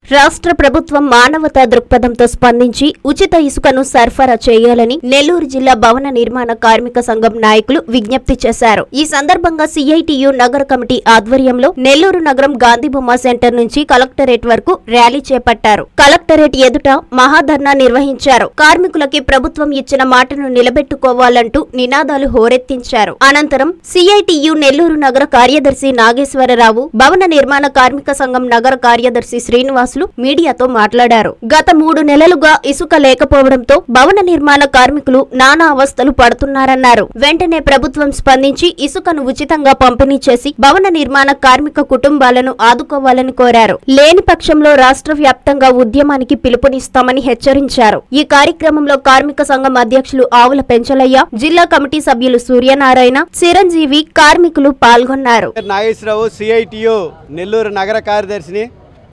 రాష్ట్ర ప్రభుత్వం మానవతా దృక్పథంతో స్పందించి ఉచిత ఇసుకను సరఫరా చేయాలని నెల్లూరు జిల్లా భవన నిర్మాణ కార్మిక సంఘం నాయకులు విజ్ఞప్తి చేశారు. ఈ సందర్భంగా సిఐటియు నగర కమిటీ ఆధ్వర్యంలో నెల్లూరు నగరం గాంధీబొమ్మ సెంటర్ నుంచి కలెక్టరేట్ వరకు ర్యాలీ చేపట్టారు. కలెక్టరేట్ ఎదుట మహాధర్నా నిర్వహించారు. కార్మికులకి ప్రభుత్వం ఇచ్చిన మాటను నిలబెట్టుకోవాలంటూ నినాదాలు హోరెత్తించారు. అనంతరం సిఐటియు నెల్లూరు నగర కార్యదర్శి నాగేశ్వరరావు, భవన నిర్మాణ కార్మిక సంఘం నగర కార్యదర్శి శ్రీనివాస్ మీడియాతో మాట్లాడారు. గత 3 నెలలుగా ఇసుక లేకపోవడంతో భవన నిర్మాణ కార్మికులు నానా అవస్థలు పడుతున్నారన్నారు. వెంటనే ప్రభుత్వం స్పందించి ఇసుకను ఉచితంగా పంపిణీ చేసి భవన నిర్మాణ కార్మిక కుటుంబాలను ఆదుకోవాలని కోరారు. లేని పక్షంలో రాష్ట్ర వ్యాప్తంగా ఉద్యమానికి పిలుపునిస్తామని హెచ్చరించారు. ఈ కార్యక్రమంలో కార్మిక సంఘం అధ్యక్షులు ఆవుల పెంచలయ్య, జిల్లా కమిటీ సభ్యులు సూర్యనారాయణ, చిరంజీవి, కార్మికులు పాల్గొన్నారు. నాగేశ్వరరావు, సిఐటియు నెల్లూరు నగర కార్యదర్శిని.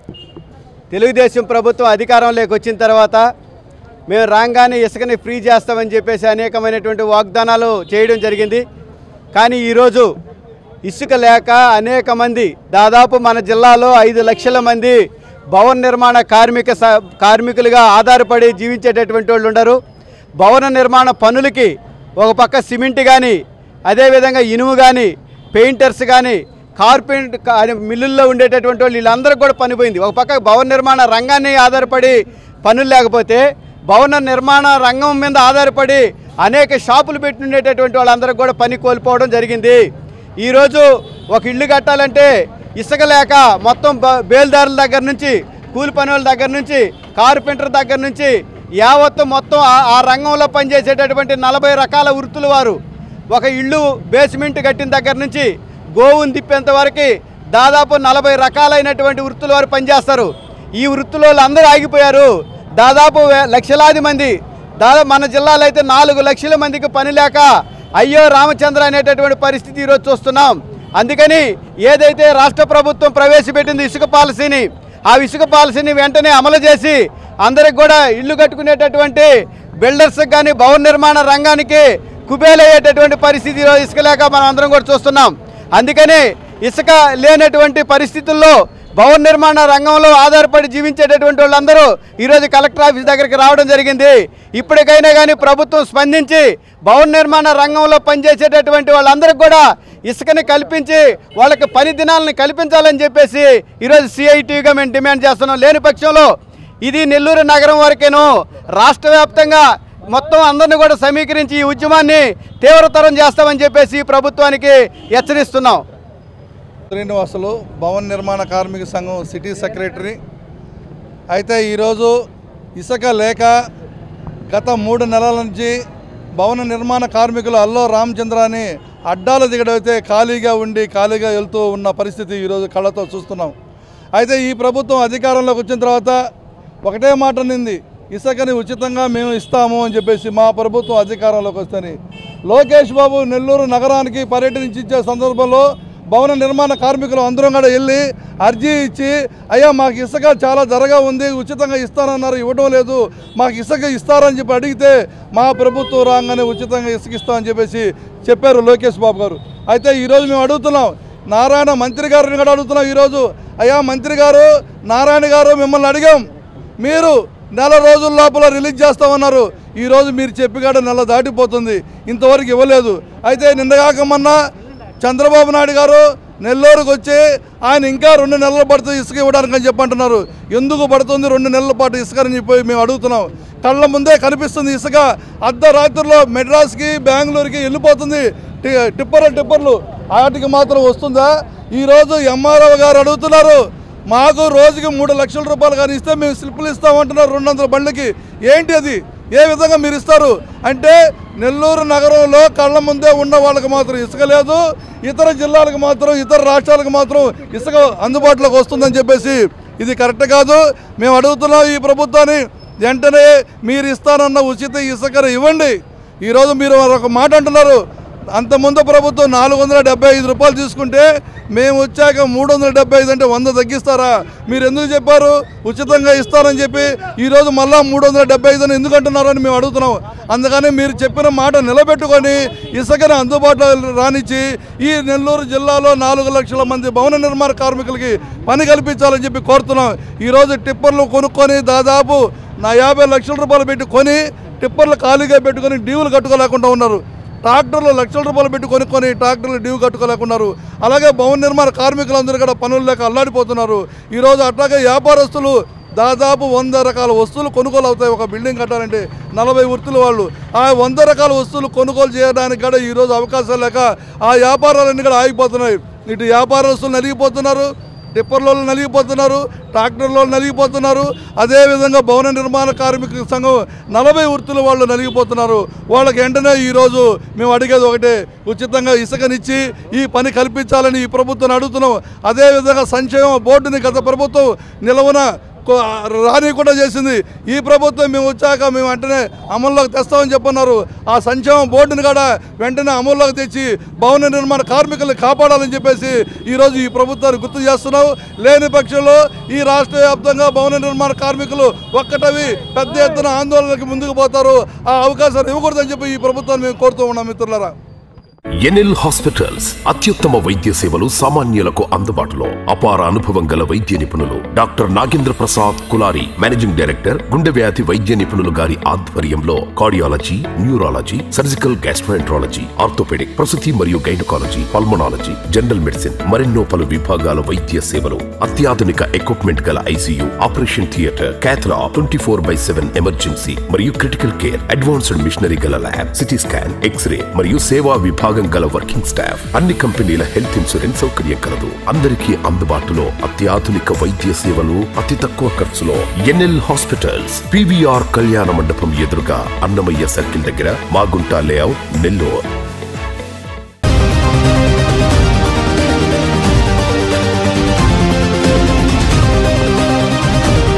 తెలుగుదేశం ప్రభుత్వం అధికారంలోకి వచ్చిన తర్వాత మేము రాగానే ఇసుకని ఫ్రీ చేస్తామని చెప్పేసి అనేకమైనటువంటి వాగ్దానాలు చేయడం జరిగింది. కానీ ఈరోజు ఇసుక లేక అనేక మంది, దాదాపు మన జిల్లాలో 5 లక్షల మంది భవన నిర్మాణ కార్మికులుగా ఆధారపడి జీవించేటటువంటి వాళ్ళు ఉన్నారు. భవన నిర్మాణ పనులకి ఒక పక్క సిమెంట్ కానీ, అదేవిధంగా ఇనుము కానీ, పెయింటర్స్ కానీ, కార్పెంట్ మిల్లుల్లో ఉండేటటువంటి వాళ్ళు వీళ్ళందరికీ కూడా పని పోయింది. ఒక పక్క భవన నిర్మాణ రంగాన్ని ఆధారపడి పనులు లేకపోతే భవన నిర్మాణ రంగం మీద ఆధారపడి అనేక షాపులు పెట్టి ఉండేటటువంటి వాళ్ళందరికీ కూడా పని కోల్పోవడం జరిగింది. ఈరోజు ఒక ఇల్లు కట్టాలంటే ఇసుక లేక మొత్తం బేల్దారుల దగ్గర నుంచి, కూలి పనుల దగ్గర నుంచి, కార్పెంటర్ దగ్గర నుంచి యావత్తు మొత్తం ఆ రంగంలో పనిచేసేటటువంటి 40 రకాల వృత్తుల వారు ఒక ఇల్లు బేస్మెంట్ కట్టిన దగ్గర నుంచి గోవును తిప్పేంత వరకు దాదాపు 40 రకాలైనటువంటి వృత్తుల వారు పనిచేస్తారు. ఈ వృత్తుల వాళ్ళు అందరూ ఆగిపోయారు. దాదాపు లక్షలాది మంది, దాదాపు మన జిల్లాలో అయితే 4 లక్షల మందికి పని లేక అయ్యో రామచంద్ర అనేటటువంటి పరిస్థితి ఈరోజు చూస్తున్నాం. అందుకని ఏదైతే రాష్ట్ర ప్రభుత్వం ప్రవేశపెట్టింది ఇసుక పాలసీని, ఆ ఇసుక పాలసీని వెంటనే అమలు చేసి అందరికి కూడా ఇల్లు కట్టుకునేటటువంటి బిల్డర్స్కి కానీ భవన నిర్మాణ రంగానికి కుబేలయ్యేటటువంటి పరిస్థితి ఈరోజు ఇసుక లేక మనం అందరం కూడా చూస్తున్నాం. అందుకని ఇసుక లేనటువంటి పరిస్థితుల్లో భవన నిర్మాణ రంగంలో ఆధారపడి జీవించేటటువంటి వాళ్ళందరూ ఈరోజు కలెక్టర్ ఆఫీస్ దగ్గరికి రావడం జరిగింది. ఇప్పటికైనా కానీ ప్రభుత్వం స్పందించి భవన నిర్మాణ రంగంలో పనిచేసేటటువంటి వాళ్ళందరికీ కూడా ఇసుకని కల్పించి వాళ్ళకి పని దినాలను కల్పించాలని చెప్పేసి ఈరోజు సిఐటిగా మేము డిమాండ్ చేస్తున్నాం. లేని పక్షంలో ఇది నెల్లూరు నగరం వరకేనో రాష్ట్ర వ్యాప్తంగా మొత్తం అందరినీ కూడా సమీకరించి ఈ ఉద్యమాన్ని తీవ్రతరం చేస్తామని చెప్పేసి ప్రభుత్వానికి హెచ్చరిస్తున్నాం. శ్రీనివాసులు, భవన నిర్మాణ కార్మిక సంఘం సిటీ సెక్రటరీ. అయితే ఈరోజు ఇసుక లేక గత 3 నెలల నుంచి భవన నిర్మాణ కార్మికులు అల్లో రామచంద్రాన్ని అడ్డాలు దిగడైతే ఖాళీగా ఉండి ఖాళీగా వెళ్తూ ఉన్న పరిస్థితి ఈరోజు కళ్ళతో చూస్తున్నాం. అయితే ఈ ప్రభుత్వం అధికారంలోకి వచ్చిన తర్వాత ఒకటే మాట నింది, ఇసుకని ఉచితంగా మేము ఇస్తాము అని చెప్పేసి మా ప్రభుత్వం అధికారంలోకి వస్తేని లోకేష్ బాబు నెల్లూరు నగరానికి పర్యటించే సందర్భంలో భవన నిర్మాణ కార్మికులు అందరం కూడా వెళ్ళి అర్జీ ఇచ్చి, అయ్యా మాకు ఇసుక చాలా ధరగా ఉంది, ఉచితంగా ఇస్తానన్నారు, ఇవ్వడం లేదు, మాకు ఇసుక ఇస్తారని చెప్పి అడిగితే మా ప్రభుత్వం రాగానే ఉచితంగా ఇసుక ఇస్తామని చెప్పేసి చెప్పారు లోకేష్ బాబు గారు. అయితే ఈరోజు మేము అడుగుతున్నాం, నారాయణ మంత్రి గారిని కూడా అడుగుతున్నాం ఈరోజు, అయ్యా మంత్రి గారు, నారాయణ గారు మిమ్మల్ని అడిగాం, మీరు 4 రోజుల లోపల రిలీజ్ చేస్తామన్నారు. ఈరోజు మీరు చెప్పిగాడ నెల దాటిపోతుంది, ఇంతవరకు ఇవ్వలేదు. అయితే నిన్నగాక మొన్న చంద్రబాబు నాయుడు గారు నెల్లూరుకు వచ్చి ఆయన ఇంకా 2 నెలలు పడుతుంది ఇసుక ఇవ్వడానికి అని చెప్పంటున్నారు. ఎందుకు పడుతుంది 2 నెలల పాటు ఇసుక అని చెప్పి మేము అడుగుతున్నాం. కళ్ళ ముందే కనిపిస్తుంది ఇసుక. అర్ధరాత్రిలో మెడ్రాస్కి, బెంగళూరుకి వెళ్ళిపోతుంది టిప్పర్లు. వాటికి మాత్రం వస్తుందా? ఈరోజు ఎంఆర్ఓ గారు అడుగుతున్నారు, మాకు రోజుకి 3 లక్షల రూపాయలు కానీ ఇస్తే మేము స్లిప్పులు ఇస్తామంటున్నారు 200 బండ్లకి. ఏంటి అది? ఏ విధంగా మీరు ఇస్తారు? అంటే నెల్లూరు నగరంలో కళ్ళ ముందే ఉన్న వాళ్ళకి మాత్రం ఇసుక లేదు, ఇతర జిల్లాలకు మాత్రం, ఇతర రాష్ట్రాలకు మాత్రం ఇసుక అందుబాటులోకి వస్తుందని చెప్పేసి ఇది కరెక్ట్ కాదు. మేము అడుగుతున్నాం ఈ ప్రభుత్వాన్ని, వెంటనే మీరు ఇస్తానన్న ఉచిత ఇసుకను ఇవ్వండి. ఈరోజు మీరు ఒక మాట అంటున్నారు, అంతకుముందు ప్రభుత్వం 475 రూపాయలు తీసుకుంటే మేము వచ్చాక 375 అంటే 100 తగ్గిస్తారా? మీరు ఎందుకు చెప్పారు ఉచితంగా ఇస్తారని చెప్పి ఈరోజు మళ్ళా 375 అని ఎందుకు అంటున్నారని మేము అడుగుతున్నాం. అందుకని మీరు చెప్పిన మాట నిలబెట్టుకొని ఇసుకను అందుబాటులో రానిచ్చి ఈ నెల్లూరు జిల్లాలో 4 లక్షల మంది భవన నిర్మాణ కార్మికులకి పని కల్పించాలని చెప్పి కోరుతున్నాం. ఈరోజు టిప్పర్లు కొనుక్కొని దాదాపు 50 లక్షల రూపాయలు పెట్టి కొని టిప్పర్లు ఖాళీగా పెట్టుకొని డ్యూలు కట్టుకోలేకుండా ఉన్నారు. ట్రాక్టర్లు లక్షల రూపాయలు పెట్టి కొనుక్కొని ట్రాక్టర్లు డ్యూ కట్టుకోలేకున్నారు. అలాగే భవన నిర్మాణ కార్మికులందరూ కూడా పనులు లేక అల్లాడిపోతున్నారు. ఈరోజు అట్లాగే వ్యాపారస్తులు దాదాపు 100 రకాల వస్తువులు కొనుగోలు అవుతాయి. ఒక బిల్డింగ్ కట్టాలంటే 40 వృత్తులు వాళ్ళు ఆ 100 రకాల వస్తువులు కొనుగోలు చేయడానికి కూడా ఈరోజు అవకాశం లేక ఆ వ్యాపారాలన్నీ కూడా ఆగిపోతున్నాయి. ఇటు వ్యాపారస్తులు నలిగిపోతున్నారు, టిప్పర్లో నలిగిపోతున్నారు, ట్రాక్టర్లో నలిగిపోతున్నారు. అదేవిధంగా భవన నిర్మాణ కార్మిక సంఘం 40 వృత్తులు వాళ్ళు నలిగిపోతున్నారు. వాళ్ళకి వెంటనే ఈరోజు మేము అడిగేది ఒకటే, ఉచితంగా ఇసుకనిచ్చి ఈ పని కల్పించాలని ఈ ప్రభుత్వాన్ని అడుగుతున్నాం. అదేవిధంగా సంక్షేమ బోర్డుని గత ప్రభుత్వం నిలవన రానికుండా చేసింది. ఈ ప్రభుత్వం మేము వచ్చాక మేము వెంటనే అమల్లోకి తెస్తామని చెప్పన్నారు. ఆ సంక్షేమ బోర్డుని కూడా వెంటనే అమల్లోకి తెచ్చి భవన నిర్మాణ కార్మికుల్ని కాపాడాలని చెప్పేసి ఈరోజు ఈ ప్రభుత్వాన్ని గుర్తు చేస్తున్నాం. లేని పక్షంలో ఈ రాష్ట్ర వ్యాప్తంగా భవన నిర్మాణ కార్మికులు ఒక్కటవి పెద్ద ఎత్తున ఆందోళనకి ముందుకు పోతారు. ఆ అవకాశాన్ని ఇవ్వకూడదని చెప్పి ఈ ప్రభుత్వాన్ని మేము కోరుతూ ఉన్నాం. మిత్రులారా, ఎన్ఎల్ హాస్పిటల్స్ అత్యుత్తమ వైద్య సేవలు సామాన్యులకు అందుబాటులో. అపార అనుభవం గల వైద్య నిపుణులు doctor Nagendra Prasad Kulari, managing director, గుండె వ్యాధి వైద్య నిపుణులు గారి ఆధ్వర్యంలో cardiology, neurology, surgical gastroenterology, orthopaedic, ప్రసూతి మరియు గైనకాలజీ, పల్మనాలజీ, జనరల్ మెడిసిన్ మరెన్నో పలు విభాగాల వైద్య సేవలు. అత్యాధునిక ఎక్విప్మెంట్ గల ICU, operation theatre, cath lab, 24/7 emergency మరియు క్రిటికల్ కేర్, అడ్వాన్స్డ్ మిషనరీ గల ల్యాబ్, సిటీ స్కాన్, ఎక్స్రే మరియు సేవా విభాగం గల వర్కింగ్ స్టాఫ్. అన్ని కంపెనీల హెల్త్ ఇన్సూరెన్స్ సౌకర్యం కలదు. అందరికీ అందుబాటులో అత్యాధునిక వైద్య సేవలు అతి తక్కువ ఖర్చులో. ఎన్ఎల్ హాస్పిటల్స్, పివిఆర్ కళ్యాణ మండపం ఎదురుగా, అన్నమయ్య సర్కిల్ దగ్గర, మాగుంట లేఅవుట్, నెల్లూరు.